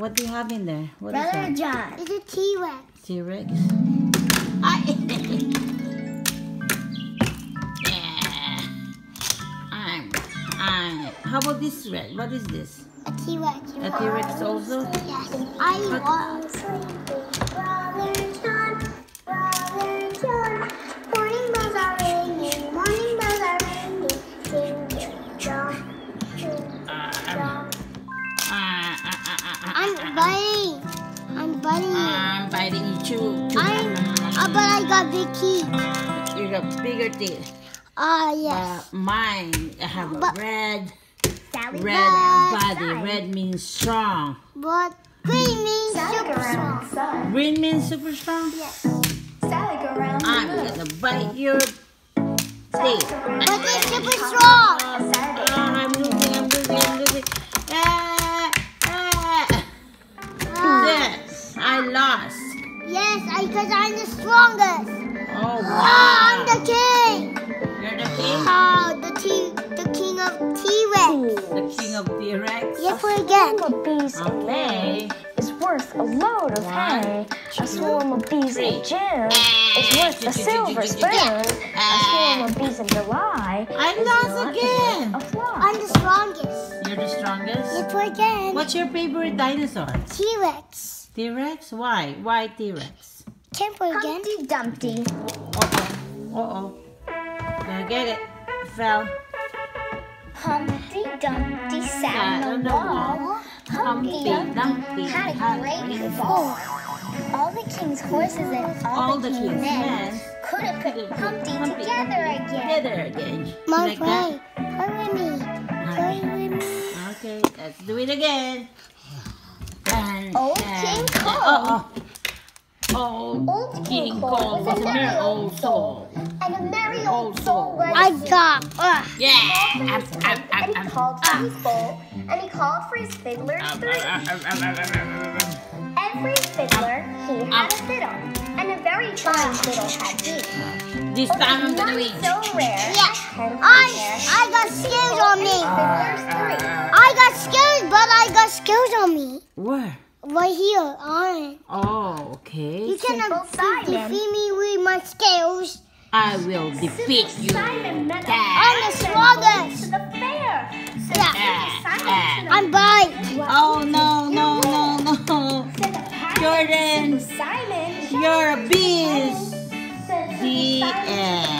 What do you have in there? What is Brother that? John. It's a T-Rex. T-Rex. How about this red? What is this? A T-Rex. A T-Rex also? Yes. I was Brother John. Brother John. Morning bells are ringing. Morning bells are ringing. Ding, ding, dong. Ding, dong. I'm biting. I'm biting you. I'm biting you too. But I got big teeth. You got bigger teeth. Yes. Mine, I have a red Sally body. Red means strong. But green means super strong. Green means super strong? Yes. Sally, go around. I'm gonna bite your teeth. But they're super strong. I'm losing. Yes, I lost. Yes, because I'm the strongest. Oh, wow. I'm the king. You're the king? The king of T-Rex. The king of T-Rex? Yes, we're again. A bees in May is worth a load of hay. A swarm of bees in June is worth a silver spoon. A swarm of bees in July I is lost not again. worth a fly. I'm the strongest. You're the strongest? Yes, we're again. What's your favorite dinosaur? T-Rex. T-Rex? Why? Why T-Rex? Can we again? Humpty Dumpty. Uh-oh. Gonna get it. Fell. Humpty Dumpty sat Sat on the wall. Humpty Dumpty had a great fall. All the king's horses and all the king's men couldn't put Humpty together again. My Like that? friend, hurry me. Hurry with me. Okay, let's do it again. Old King Cole. Old King Cole was a very old soul. And a merry old soul was I got. Yeah. and he called for his bowl, and he called for his fiddlers three. Every fiddler, he had a fiddle, and a very fine fiddle had he. This time I'm gonna One win. so rare, Yeah. I got skills on me. fiddlers three. I got skills, but I got skills on me. Where? Right here, on it. Oh, okay. You cannot Simple Simon. defeat me with my skills. I will defeat you. Simon met Yeah. I'm the strongest. to the fair. So Yeah. I'm bite. Oh, no. Jordan, Simon, you're a beast. The end.